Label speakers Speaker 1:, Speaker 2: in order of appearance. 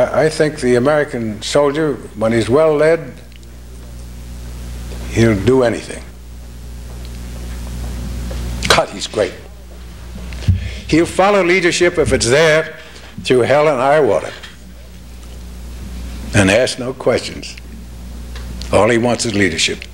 Speaker 1: I think the American soldier, when he's well led, he'll do anything. God, he's great. He'll follow leadership if it's there through hell and high water and ask no questions. All he wants is leadership.